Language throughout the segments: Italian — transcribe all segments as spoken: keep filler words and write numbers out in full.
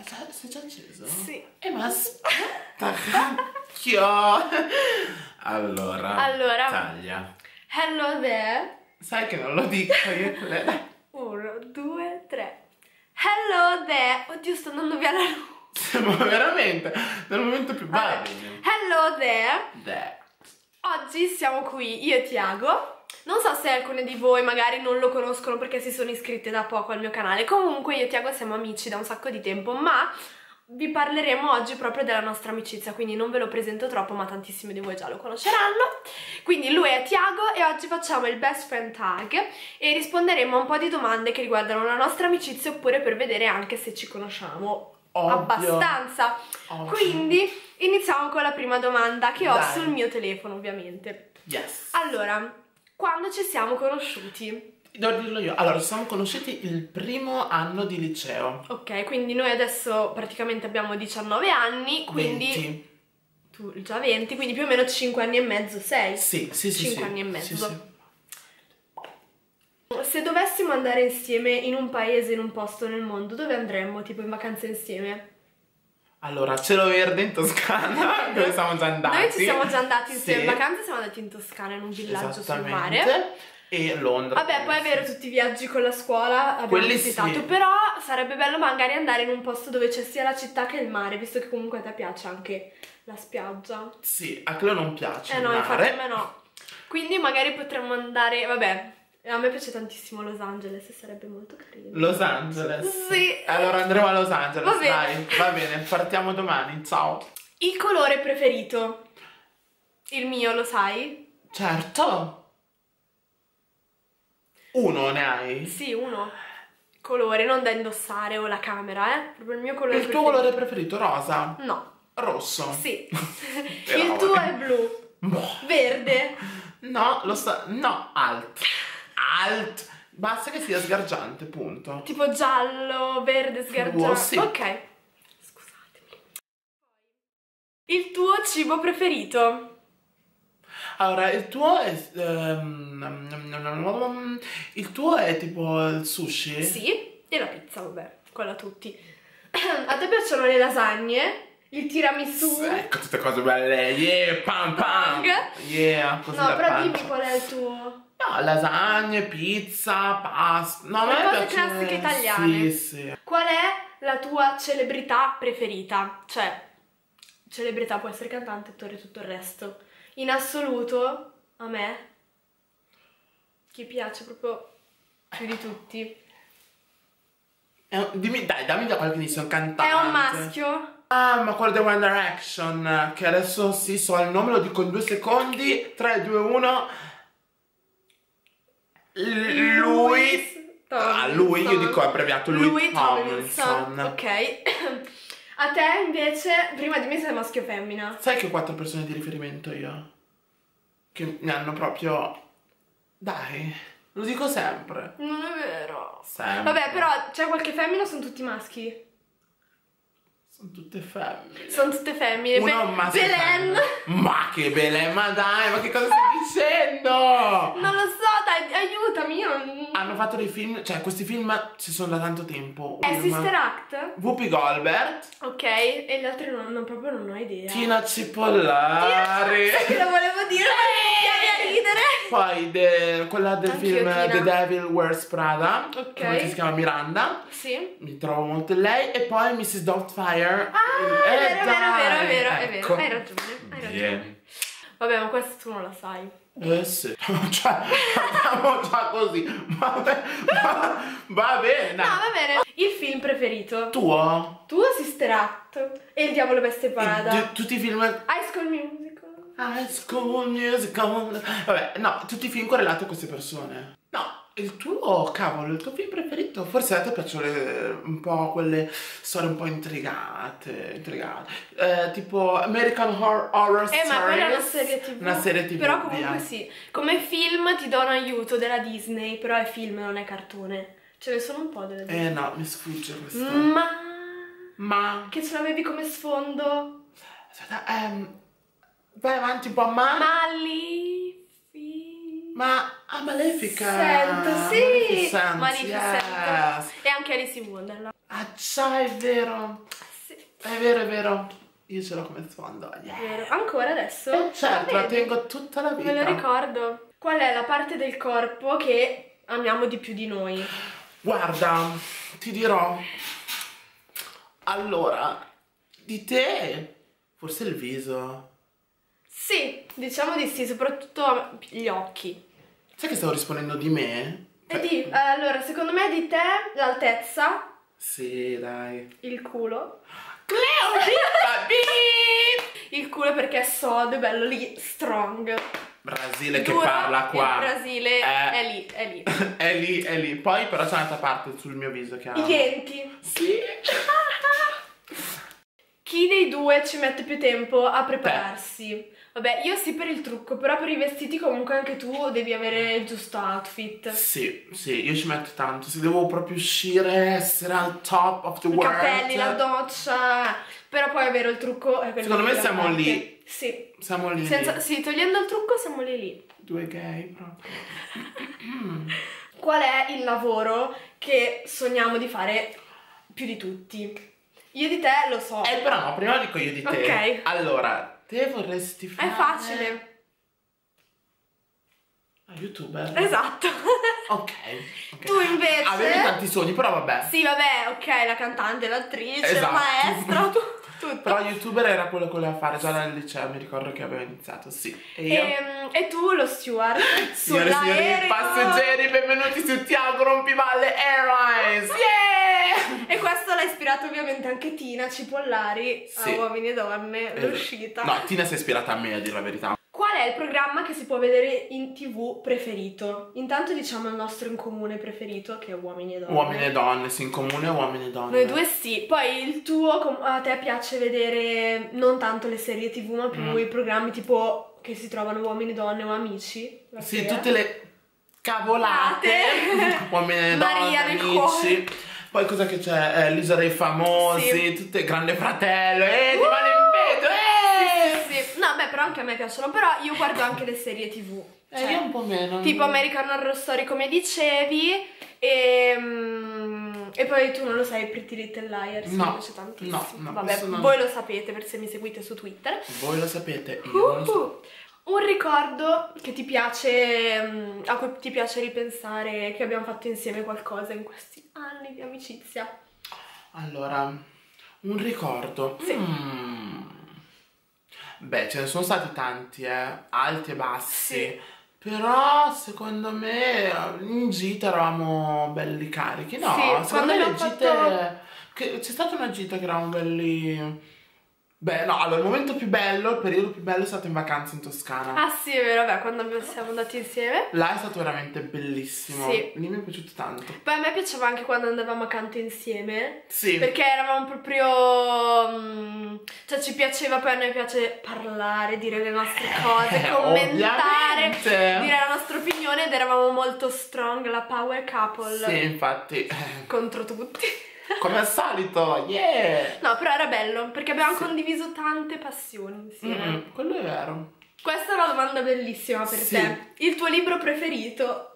sei già acceso? Sì. Eh ma aspetta, cacchio. Allora, Allora. taglia. Hello there. Sai che non lo dico io. Uno, due, tre. Hello there. Oddio, sto andando via la luce. Ma veramente, nel momento più bello. Allora. Hello there. There. Oggi siamo qui, io e Tiago. Non so se alcune di voi magari non lo conoscono perché si sono iscritte da poco al mio canale. Comunque io e Tiago siamo amici da un sacco di tempo, ma vi parleremo oggi proprio della nostra amicizia, quindi non ve lo presento troppo, ma tantissimi di voi già lo conosceranno. Quindi lui è Tiago e oggi facciamo il best friend tag e risponderemo a un po' di domande che riguardano la nostra amicizia, oppure per vedere anche se ci conosciamo Ovvio. abbastanza. Ovvio. Quindi iniziamo con la prima domanda che ho Dai. sul mio telefono, ovviamente. Yes. Allora, quando ci siamo conosciuti? Devo dirlo io. Allora, ci siamo conosciuti il primo anno di liceo. Ok, quindi noi adesso praticamente abbiamo diciannove anni, quindi venti. tu già venti, quindi più o meno cinque anni e mezzo, sei? Sì, sì, sì. cinque sì. anni e mezzo. Sì, sì. Se dovessimo andare insieme in un paese, in un posto nel mondo, dove andremmo, tipo in vacanza insieme? Allora, Cielo Verde in Toscana, dove siamo già andati. Noi ci siamo già andati insieme Sì. in vacanza, siamo andati in Toscana, in un villaggio sul mare. Esattamente. E Londra. Vabbè, poi è vero, tutti i viaggi con la scuola abbiamo Quelli visitato, sì. però sarebbe bello magari andare in un posto dove c'è sia la città che il mare, visto che comunque a te piace anche la spiaggia. Sì, a Cleo non piace Eh il no, infatti mare. a me no. Quindi magari potremmo andare, vabbè, a me piace tantissimo Los Angeles e sarebbe molto carino. Los Angeles. Sì. Allora andremo a Los Angeles, Va bene. dai. Va bene, partiamo domani, ciao. Il colore preferito? Il mio, lo sai? Certo. Uno ne hai? Sì, uno. Colore, non da indossare o la camera, eh? Proprio il mio colore Il tuo preferito. colore preferito? Rosa? No. Rosso? Sì. Però, Il tuo vabbè. è blu. Boh. Verde. No, lo sa... No, alt. Alt. Basta che sia sgargiante, punto. Tipo giallo, verde, sgargiato. Fluo, sì. Ok. Scusatemi. Il tuo cibo preferito? Allora, il tuo è... ehm, il tuo è tipo il sushi? Sì. E la pizza, vabbè. Quella tutti. A te piacciono le lasagne? Il tiramisù? Ecco, tutte cose belle. Yeah, pam pam. Yeah, così No, da però pancia. dimmi qual è il tuo. No, lasagne, pizza, pasta. No, a Le me cose piace... classiche italiane. Sì, sì. Qual è la tua celebrità preferita? Cioè, celebrità può essere cantante, attore e tutto il resto. In assoluto, a me, chi piace proprio più di tutti. È un- dimmi, dai, dammi da qualche inizio, un cantante. È un maschio. Ah, ma quello di One Direction, che adesso sì, so il nome, lo dico in due secondi. tre, due, uno. L- lui. Ah, lui, io dico abbreviato lui. Lui Tomlinson. Tomlinson. Ok. A te invece, prima dimmi se è maschio o femmina. Sai che ho quattro persone di riferimento io? Che mi hanno proprio... Dai, lo dico sempre. Non è vero. Sempre. Vabbè, però c'è qualche femmina o sono tutti maschi? Sono tutte femmine. Sono tutte femmine. Uno è Be- un maschio e Belen. femmina. Ma che Belen, ma dai, ma che cosa stai dicendo? Non lo so, dai, aiutami, io non... Hanno fatto dei film, cioè questi film ci sono da tanto tempo. È Film. Sister Act? Whoopi Goldberg, Ok, e gli altri non, non- proprio non ho idea. Tina Cipollari. Sai che lo volevo dire, ma mi a ridere. Poi de- quella del Anch'io, film Tina. The Devil Wears Prada. Ok. Come si chiama? Miranda. Sì. Mi trovo molto in lei. E poi missus Doubtfire. Ah, è Eh, vero, è vero, è vero, è vero, è ecco. vero, hai ragione, hai ragione. Yeah. Vabbè, ma questo tu non la sai. Eh sì, cioè, andiamo già così. Vabbè, va, va bene, dai. No, va bene. Il film preferito? Tuo? Tuo Sister Act e Il Diavolo Veste Prada. Di- tutti i film... High School Musical. High School Musical. Vabbè, no, tutti i film correlati a queste persone. No, il tuo, cavolo, il tuo film preferito? Forse a te piacciono le- un po' quelle storie un po' intrigate, intrigate. Eh, tipo American Horror, Horror Eh, ma quella è una Stories. serie tv. Una serie tv, Però comunque via. sì. Come film ti do un aiuto della Disney, però è film, non è cartone. Ce ne sono un po' delle Disney. Eh no, mi sfugge questo. Ma... Ma... Che ce l'avevi come sfondo? Aspetta, ehm... vai avanti un po', ma... Maleficent. Ma a Malefica. Sento, sì. Maleficent, Maleficent. yes. E anche Alice in Wonderland. Ah già, è vero. Sì. È vero, è vero. Io ce l'ho come sfondo. Yeah. Vero. Ancora adesso? Eh, certo, la Vedi? tengo tutta la vita. Me lo ricordo. Qual è la parte del corpo che amiamo di più di noi? Guarda, ti dirò. Allora, di te, forse il viso. Sì, diciamo di sì, soprattutto gli occhi. Sai che stavo rispondendo di me? E di, eh, allora, secondo me di te l'altezza, Sì, dai. il culo. Cleo, Beep! Il culo perché è sodo, è bello lì, strong. Brasile che Duro, parla qua. Il Brasile Eh. è lì, è lì. È lì, è lì. Poi però c'è un'altra parte sul mio viso che ha... I denti. Sì. Chi dei due ci mette più tempo a prepararsi? Vabbè, io sì per il trucco, però per i vestiti comunque anche tu devi avere il giusto outfit. Sì, sì, io ci metto tanto. Se devo proprio uscire, essere al top of the I world. capelli, la doccia. Però poi è vero, il trucco è quello Secondo me che siamo parte. lì. Sì. Siamo lì. Senza, lì. sì, togliendo il trucco siamo lì lì. Due gay proprio. Qual è il lavoro che sogniamo di fare più di tutti? Io di te lo so. Eh, però no, prima dico io di te. Ok. Allora, te vorresti fare... È facile. Ah, YouTuber? Esatto. Ok. ok. Tu invece... Avevi tanti sogni, però vabbè. Sì, vabbè, ok, la cantante, l'attrice, Esatto. il maestro, tu- tutto. Però YouTuber era quello che voleva fare già dal liceo, mi ricordo che avevo iniziato, sì. E io? E, e tu lo steward Signore e signori, sull'aereo. passeggeri, benvenuti su Tiago Rompivalle Airlines! Yeah! E questo l'ha ispirato ovviamente anche Tina Cipollari Sì. a Uomini e Donne, Eh, l'uscita. No, Tina si è ispirata a me, a dire la verità. Qual è il programma che si può vedere in tv preferito? Intanto diciamo il nostro in comune preferito, che è Uomini e Donne. Uomini e donne, sì, in comune uomini e donne. Noi due sì, poi il tuo, com- a te piace vedere non tanto le serie tv, ma più Mm. i programmi tipo che si trovano Uomini e Donne o Amici. la Sì, sera. tutte le cavolate. Uomini e donne, Maria nel amici. cuore. Poi cosa che c'è? Eh, L'isola dei famosi, Sì. tutte Grande Fratello, eh, Uh! ti vale in peso, eh! Sì, sì. No, beh, però anche a me piacciono, però io guardo anche le serie tv. Eh, Cioè, io un po' meno. tipo American Horror Story come dicevi e, mm, e poi tu non lo sai, Pretty Little Liars, No, mi piace tantissimo. no, no, Vabbè, questo non- voi lo sapete per se mi seguite su Twitter. Voi lo sapete, io non lo so. Uh, un ricordo che ti piace, mm, a cui ti piace ripensare, che abbiamo fatto insieme qualcosa in questi anni di amicizia. Allora, un ricordo. Sì. Mm. Beh, ce ne sono stati tanti, eh, alti e bassi. Sì. Però secondo me in gita eravamo belli carichi. No, Sì, secondo quando me le abbiamo gite. fatto- che- C'è stata una gita che eravamo belli. Beh, no, allora il momento più bello, il periodo più bello è stato in vacanza in Toscana. Ah sì, è vero, vabbè, quando siamo andati insieme. Là è stato veramente bellissimo. Sì. Lì mi è piaciuto tanto. Poi a me piaceva anche quando andavamo a canto insieme. Sì. Perché eravamo proprio. mm, cioè, ci piaceva, poi a noi piace parlare, dire le nostre cose, Eh, commentare, ovviamente. dire la nostra opinione ed eravamo molto strong, la power couple Sì, infatti. contro tutti. Come al solito, yeah! No, però era bello perché abbiamo Sì. condiviso tante passioni insieme. Mm-mm, quello è vero. Questa è una domanda bellissima per Sì. te. Il tuo libro preferito?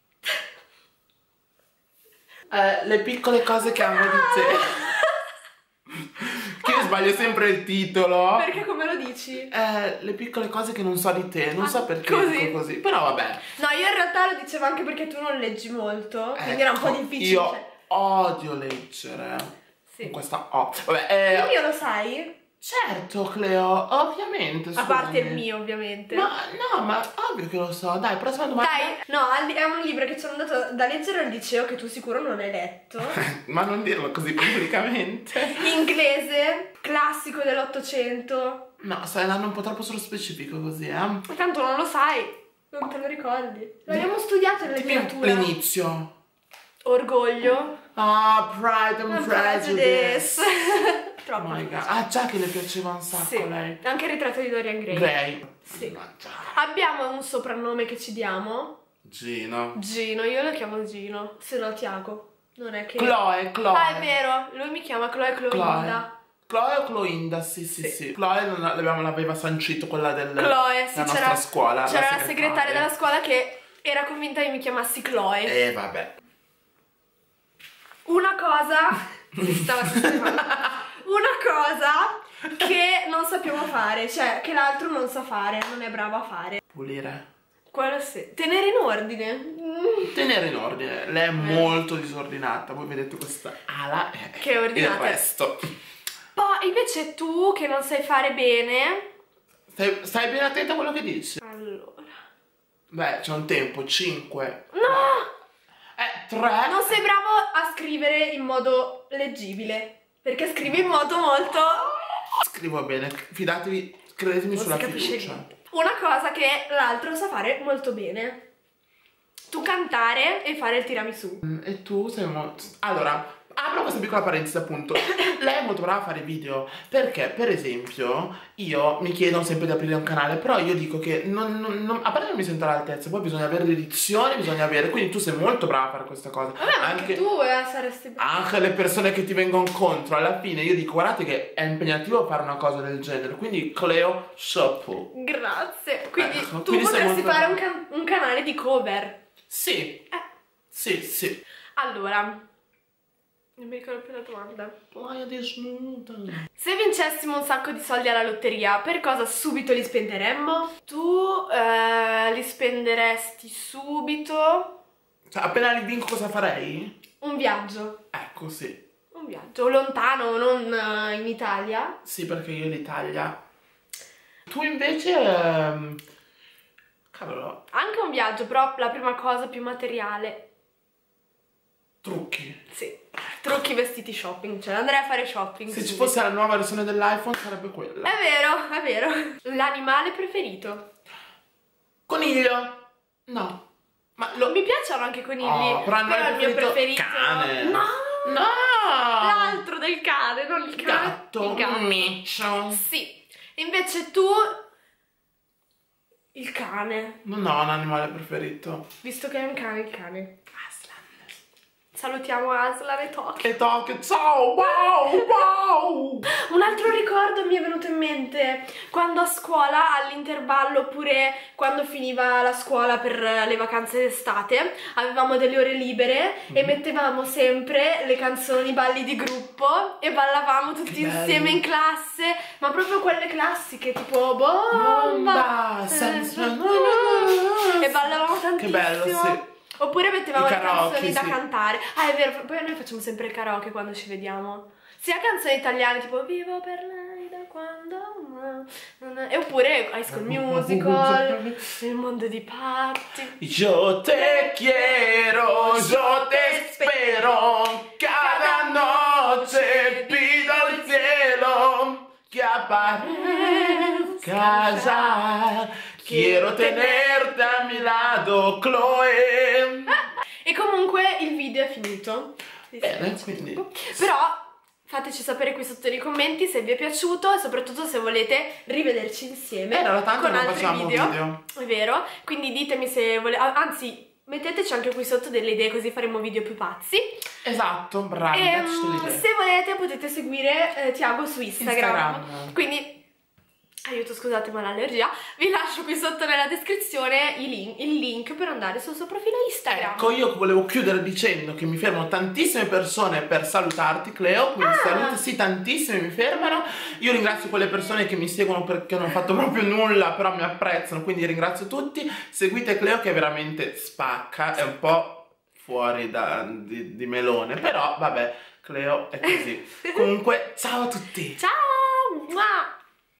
Eh, le piccole cose che amo di te. Che io sbaglio sempre il titolo. Perché come lo dici? Eh, le piccole cose che non so di te, non Ah, so perché così. dico così. Però vabbè. No, io in realtà lo dicevo anche perché tu non leggi molto, quindi era un po' Ecco, difficile. Io odio leggere. Sì. Questa O. Vabbè, eh, Il mio lo sai? certo, Cleo, ovviamente. A parte il scusami. mio, ovviamente. Ma no, ma ovvio che lo so. Dai, prossima domanda. Dai, no, al- è un libro che ci hanno dato da leggere al liceo che tu sicuro non hai letto. Ma non dirlo così pubblicamente. Inglese, classico dell'Ottocento. No, stai andando un po' troppo sullo specifico così, eh. Ma tanto non lo sai, non te lo ricordi. L'abbiamo studiato in Dimmi letteratura. l'inizio. Orgoglio. Ah, Pride and And Prejudice. Troppo. Oh my god. Ah, già che le piaceva un sacco Sì, lei. anche il ritratto di Dorian Gray. Gray. Sì. Mannaggia. Abbiamo un soprannome che ci diamo. Gino. Gino, io lo chiamo Gino, se no Tiago. Non è che... Chloe, Chloe. Ah, è vero, lui mi chiama Chloe Clorinda. Chloe o Cloinda, sì, sì, Sì. sì. Chloe non l'aveva, l'aveva sancito quella del, Chloe, sì, della c'era nostra scuola. c'era la segretaria della scuola che era convinta che mi chiamassi Chloe. E eh, vabbè. Una cosa si stava sistemando. Una cosa che non sappiamo fare, cioè che l'altro non sa fare, non è bravo a fare. Pulire. Quello sì. Tenere in ordine. Mm. Tenere in ordine. Lei è eh. molto disordinata. Voi vedete questa ala che è ordinata. Il resto. Poi invece tu che non sai fare bene. Stai, stai ben attenta a quello che dici. Allora. Beh, c'è un tempo, cinque. No! Eh, tre. Non sei bravo a scrivere in modo leggibile. Perché scrivi in modo molto... Scrivo bene, fidatevi, credetemi sulla fiducia. Una cosa che l'altro sa fare molto bene. Tu cantare e fare il tiramisù. E tu sei molto... Allora, apro questa piccola parentesi appunto. Lei è molto brava a fare video. Perché, per esempio, io mi chiedono sempre di aprire un canale, però io dico che non, non, non, a parte non mi sento all'altezza, poi bisogna avere l'edizione, bisogna avere... Quindi tu sei molto brava a fare questa cosa. Vabbè, ma anche tu eh, saresti brava. Anche le persone che ti vengono contro, alla fine io dico, guardate che è impegnativo fare una cosa del genere. Quindi, Cleo, chapeau. Grazie. Quindi ecco, tu quindi potresti fare un, can un canale di cover. Sì. Eh. Sì, sì. Allora... Non mi ricordo più la domanda. Playa desnuda. Se vincessimo un sacco di soldi alla lotteria, per cosa subito li spenderemmo? Tu eh, li spenderesti subito? Cioè, appena li vinco cosa farei? Un viaggio. Ecco, sì. Un viaggio lontano, non uh, in Italia. Sì, perché io l'Italia. Tu invece... Ehm... Cavolo. Anche un viaggio, però la prima cosa più materiale. Trucchi. Sì. Trucchi, vestiti, shopping, cioè andrei a fare shopping. Se ci fosse la nuova versione dell'iPhone sarebbe quella. È vero, è vero. L'animale preferito? Coniglio. No. Ma lo... Mi piacciono anche i conigli. Oh, però, però il mio preferito... Cane. No. No. L'altro del cane, non il cane. Gatto. Il gatto. Miccio. Sì. Invece tu... Il cane. Non ho un animale preferito. Visto che è un cane, il cane. Salutiamo Aslan e Tokyo. E Tokyo, ciao, wow, wow! Un altro ricordo mi è venuto in mente quando a scuola, all'intervallo, oppure quando finiva la scuola per le vacanze d'estate, avevamo delle ore libere mm. e mettevamo sempre le canzoni, balli di gruppo e ballavamo tutti insieme in classe, ma proprio quelle classiche, tipo bomba, bomba senza... e ballavamo tantissimo. Che bello, sì. Oppure mettevamo le canzoni da sì. cantare. Ah, è vero, poi noi facciamo sempre il karaoke quando ci vediamo. Sia canzoni italiane tipo Vivo per lei da quando... E oppure High School Musical, Il mondo di Patti. Yo te quiero, yo te spero, cada noche pido al cielo que aparezca ya. Quiero tenerte a mi lado, Chloe. E comunque il video è finito. Bene, quindi... Però fateci sapere qui sotto nei commenti se vi è piaciuto e soprattutto se volete rivederci insieme. Era tanto con non altri facciamo video. video. È vero, quindi ditemi se volete... Anzi, metteteci anche qui sotto delle idee così faremo video più pazzi. Esatto, bravi, e, um, se volete potete seguire eh, Tiago su Instagram. Instagram. Quindi... Aiuto, scusate, ma l'allergia. Vi lascio qui sotto nella descrizione il link, il link per andare sul suo profilo Instagram. Ecco, io volevo chiudere dicendo che mi fermano tantissime persone per salutarti, Cleo. Quindi ah. saluti, sì, tantissime mi fermano. Io ringrazio quelle persone che mi seguono perché non ho fatto proprio nulla, però mi apprezzano, quindi ringrazio tutti. Seguite Cleo che veramente spacca, è un po' fuori da, di, di melone, però vabbè, Cleo è così. Comunque, ciao a tutti. Ciao!